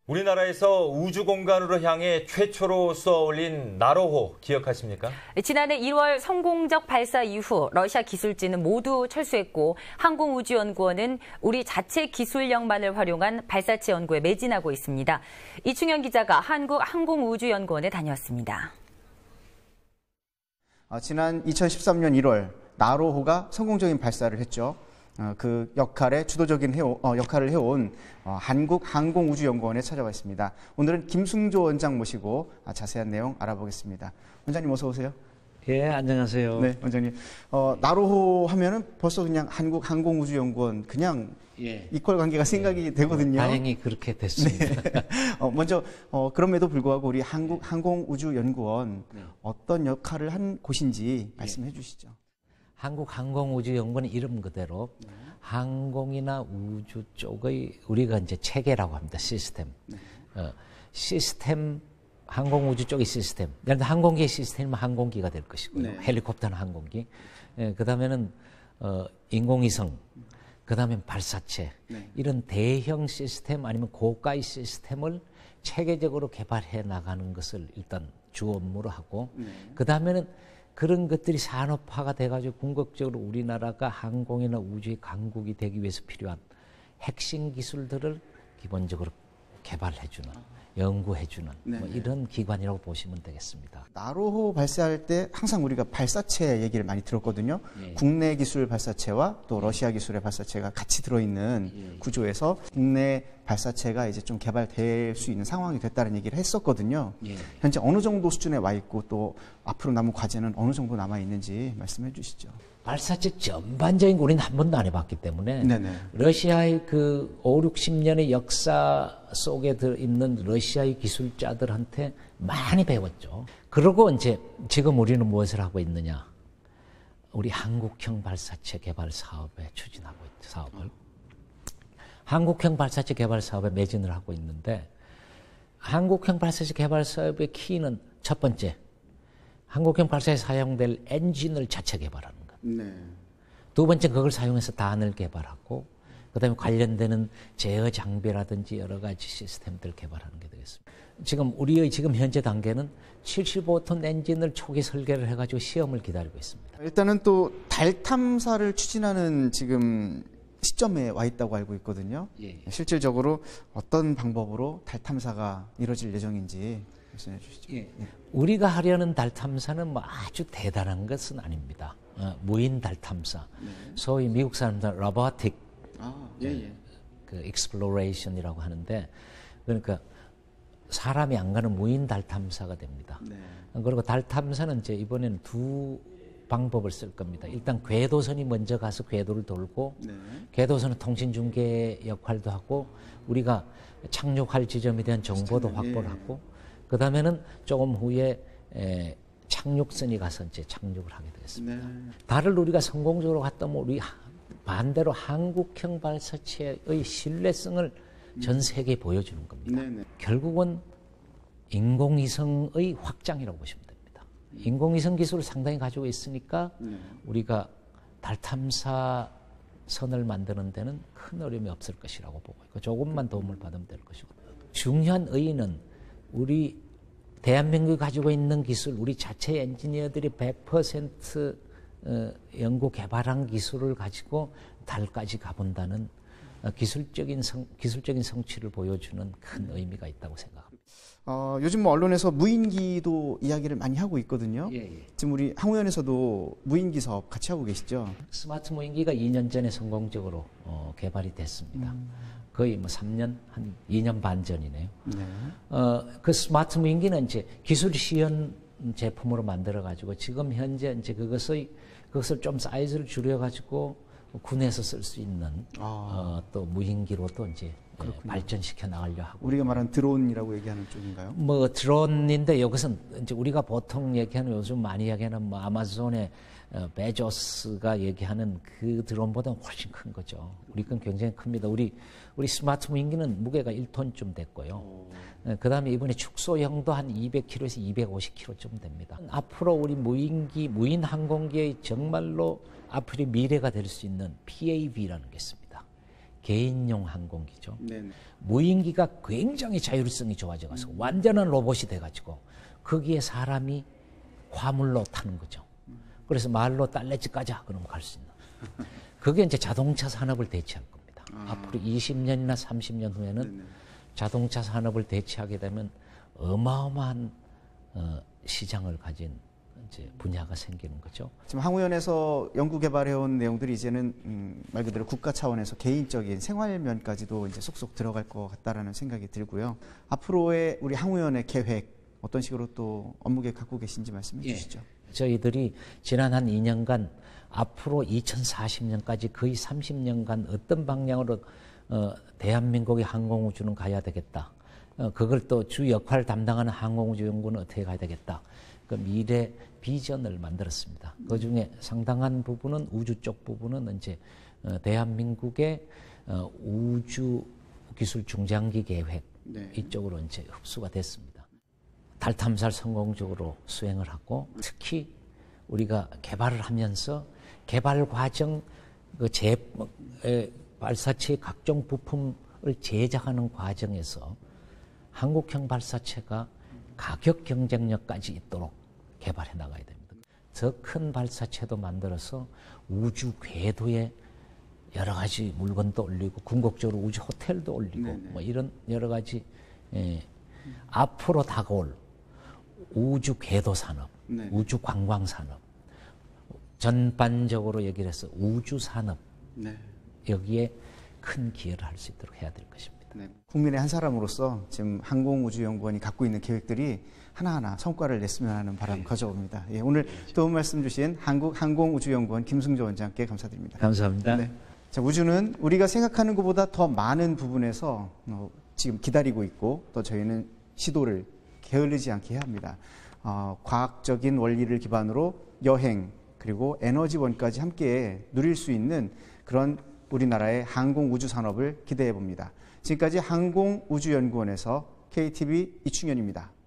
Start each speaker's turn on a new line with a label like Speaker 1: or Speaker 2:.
Speaker 1: 우리나라에서 우주 공간으로 향해 최초로 쏘아 올린 나로호 기억하십니까?
Speaker 2: 지난해 1월 성공적 발사 이후 러시아 기술진은 모두 철수했고 항공우주연구원은 우리 자체 기술력만을 활용한 발사체 연구에 매진하고 있습니다. 이충현 기자가 한국항공우주연구원에 다녀왔습니다.
Speaker 3: 지난 2013년 1월 나로호가 성공적인 발사를 했죠. 그 주도적인 역할을 해온 한국항공우주연구원에 찾아와 있습니다. 오늘은 김승조 원장 모시고 자세한 내용 알아보겠습니다. 원장님 어서 오세요.
Speaker 4: 예, 안녕하세요.
Speaker 3: 네, 원장님. 나로호 하면은 벌써 그냥 한국항공우주연구원 그냥 이퀄 관계가 생각이 되거든요.
Speaker 4: 다행히 그렇게 됐습니다.
Speaker 3: 네. 먼저 그럼에도 불구하고 우리 한국항공우주연구원 어떤 역할을 한 곳인지 말씀해 주시죠.
Speaker 4: 한국항공우주연구원은 이름 그대로 항공이나 우주 쪽의 우리가 이제 체계라고 합니다. 시스템. 시스템, 항공우주 쪽의 시스템. 예를 들어 항공기의 시스템이면 항공기가 될 것이고요. 헬리콥터는 항공기. 그 다음에는 인공위성. 그 다음에 발사체. 이런 대형 시스템 아니면 고가의 시스템을 체계적으로 개발해 나가는 것을 일단 주 업무로 하고 그 다음에는 그런 것들이 산업화가 돼가지고 궁극적으로 우리나라가 항공이나 우주의 강국이 되기 위해서 필요한 핵심 기술들을 기본적으로 개발해주는, 연구해주는 뭐 이런 기관이라고 보시면 되겠습니다.
Speaker 3: 나로호 발사할 때 항상 우리가 발사체 얘기를 많이 들었거든요. 국내 기술 발사체와 또 러시아 기술의 발사체가 같이 들어있는 구조에서 국내 발사체가 이제 좀 개발될 수 있는 상황이 됐다는 얘기를 했었거든요. 현재 어느 정도 수준에 와 있고 또 앞으로 남은 과제는 어느 정도 남아 있는지 말씀해 주시죠.
Speaker 4: 발사체 전반적인 거 우리는 한 번도 안 해봤기 때문에 러시아의 그 5, 60년의 역사 속에 들어있는 러시아의 기술자들한테 많이 배웠죠. 그리고 이제 지금 우리는 무엇을 하고 있느냐. 우리 한국형 발사체 개발 사업에 추진하고 있죠. 사업을. 한국형 발사체 개발 사업에 매진을 하고 있는데 한국형 발사체 개발 사업의 키는 첫 번째, 한국형 발사에 사용될 엔진을 자체 개발하는 것. 두 번째, 그걸 사용해서 단을 개발하고 그다음에 관련되는 제어 장비라든지 여러 가지 시스템들 개발하는 게 되겠습니다. 지금 우리의 지금 현재 단계는 75톤 엔진을 초기 설계를 해가지고 시험을 기다리고 있습니다.
Speaker 3: 일단은 또 달 탐사를 추진하는 지금 시점에 와 있다고 알고 있거든요. 실질적으로 어떤 방법으로 달 탐사가 이루어질 예정인지 말씀해 주시죠.
Speaker 4: 우리가 하려는 달 탐사는 뭐 아주 대단한 것은 아닙니다. 무인 달 탐사. 소위 미국 사람들 로보틱 그 exploration이라고 하는데 그러니까 사람이 안 가는 무인 달 탐사가 됩니다. 그리고 달 탐사는 이제 이번에는 두 방법을 쓸 겁니다. 일단 궤도선이 먼저 가서 궤도를 돌고 궤도선은 통신 중계 역할도 하고 우리가 착륙할 지점에 대한 정보도 확보를 하고 그 다음에는 조금 후에 착륙선이 가서 이제 착륙을 하게 되겠습니다. 달을 우리가 성공적으로 갔다면 우리 반대로 한국형 발사체의 신뢰성을 전 세계에 보여주는 겁니다. 결국은 인공위성의 확장이라고 보시면 됩니다. 인공위성 기술을 상당히 가지고 있으니까 우리가 달 탐사선을 만드는 데는 큰 어려움이 없을 것이라고 보고 있고 조금만 도움을 받으면 될 것이고 중요한 의의는 우리 대한민국이 가지고 있는 기술, 우리 자체 엔지니어들이 100% 연구 개발한 기술을 가지고 달까지 가본다는 기술적인 성취를 보여주는 큰 의미가 있다고 생각합니다.
Speaker 3: 요즘 뭐 언론에서 무인기도 이야기를 많이 하고 있거든요. 지금 우리 항우연에서도 무인기 사업 같이 하고 계시죠?
Speaker 4: 스마트 무인기가 2년 전에 성공적으로 개발이 됐습니다. 거의 뭐 3년, 한 2년 반 전이네요. 그 스마트 무인기는 이제 기술 시연 제품으로 만들어가지고 지금 현재 이제 그것을 좀 사이즈를 줄여가지고 군에서 쓸 수 있는 또 무인기로도 이제 발전시켜 나가려 하고.
Speaker 3: 우리가 말하는 드론이라고 얘기하는 쪽인가요?
Speaker 4: 뭐 드론인데 여기서는 이제 우리가 보통 얘기하는 요즘 많이 이야기하는 뭐 아마존의 베조스가 얘기하는 그 드론보다 훨씬 큰 거죠. 우리 건 굉장히 큽니다. 우리 스마트 무인기는 무게가 1톤쯤 됐고요. 그 다음에 이번에 축소형도 한 200kg에서 250kg쯤 됩니다. 앞으로 우리 무인 항공기의 정말로 앞으로 미래가 될 수 있는 PAV라는 게 있습니다. 개인용 항공기죠.
Speaker 3: 네네.
Speaker 4: 무인기가 굉장히 자율성이 좋아져가서 완전한 로봇이 돼가지고 거기에 사람이 화물로 타는 거죠. 그래서 말로 딸래집 가자 그러면 갈 수 있는. 그게 이제 자동차 산업을 대체할 겁니다. 앞으로 20년이나 30년 후에는
Speaker 3: 네네.
Speaker 4: 자동차 산업을 대체하게 되면 어마어마한 시장을 가진 이제 분야가 생기는 거죠.
Speaker 3: 지금 항우연에서 연구 개발해온 내용들이 이제는 말 그대로 국가 차원에서 개인적인 생활면까지도 이제 쏙쏙 들어갈 것 같다라는 생각이 들고요. 앞으로의 우리 항우연의 계획 어떤 식으로 또 업무 계획 갖고 계신지 말씀해 주시죠.
Speaker 4: 저희들이 지난 한 2년간 앞으로 2040년까지 거의 30년간 어떤 방향으로 대한민국의 항공우주는 가야 되겠다. 그걸 또 주 역할을 담당하는 항공우주연구는 어떻게 가야 되겠다. 그 미래 비전을 만들었습니다. 그 중에 상당한 부분은 우주 쪽 부분은 이제 대한민국의 우주 기술 중장기 계획 이쪽으로 이제 흡수가 됐습니다. 달 탐사를 성공적으로 수행을 하고 특히 우리가 개발을 하면서 개발 과정 발사체의 각종 부품을 제작하는 과정에서 한국형 발사체가 가격 경쟁력까지 있도록 개발해 나가야 됩니다. 더 큰 발사체도 만들어서 우주 궤도에 여러 가지 물건도 올리고 궁극적으로 우주 호텔도 올리고 뭐 이런 여러 가지 앞으로 다가올 우주 궤도 산업, 우주 관광 산업 전반적으로 얘기를 해서 우주 산업 여기에 큰 기여를 할 수 있도록 해야 될 것입니다.
Speaker 3: 국민의 한 사람으로서 지금 항공우주연구원이 갖고 있는 계획들이 하나하나 성과를 냈으면 하는 바람 가져옵니다. 예, 오늘 도움 말씀 주신 한국항공우주연구원 김승조 원장께 감사드립니다.
Speaker 4: 감사합니다.
Speaker 3: 네. 자, 우주는 우리가 생각하는 것보다 더 많은 부분에서 지금 기다리고 있고 또 저희는 시도를 게을르지 않게 해야 합니다. 과학적인 원리를 기반으로 여행 그리고 에너지원까지 함께 누릴 수 있는 그런 우리나라의 항공우주 산업을 기대해 봅니다. 지금까지 항공우주연구원에서 KTV 이충현입니다.